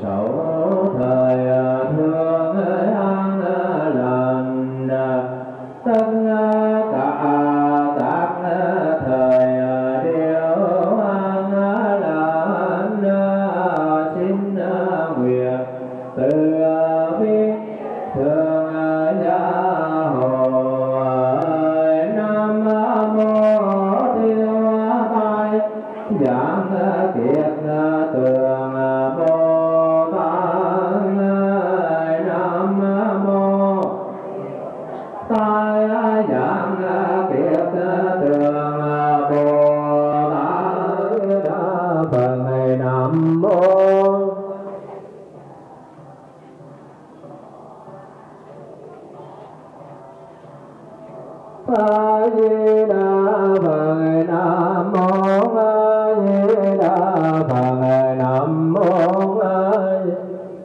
sầu thời thương an lành tất cả các thời đều an lành xin nguyện từ bi thương gia hộ nam mô tiêu tai giảng kiệt tường Bồ Tát nam mô tai giảng kiệt tường Bồ Tát đa phần nam mô A Di Đà Phật Nam Mô A Di Đà Phật Nam Mô A Di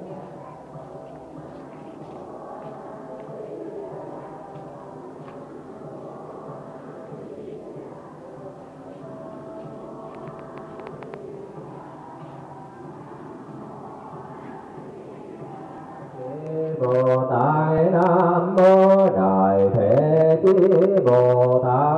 Bồ Tát Nam Mô Đại Thế Chí Bồ Tát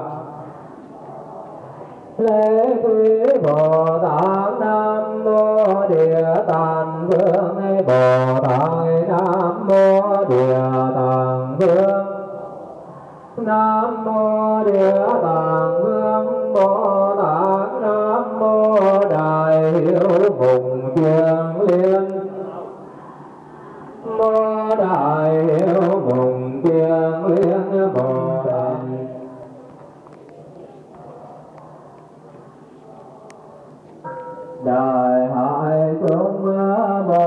Lễ Quý Bồ Tát Nam Mô Địa Tạng Vương Bồ Tát Nam Mô Địa Tạng Vương Nam Mô Địa Tạng Vương Bồ Tát Nam Mô Đại Hiếu Phụng Chuyên Liên Mô Đại Hiếu Phụng Chuyên Liên Bồ Tát Đại hải chúng Bồ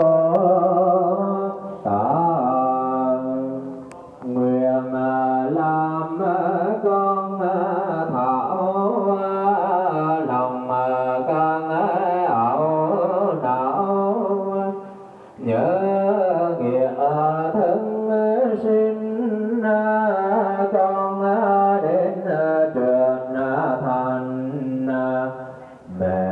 Tát nguyện làm con thảo lòng can ảo não nhớ nghĩa thân sinh con đến trường thành mẹ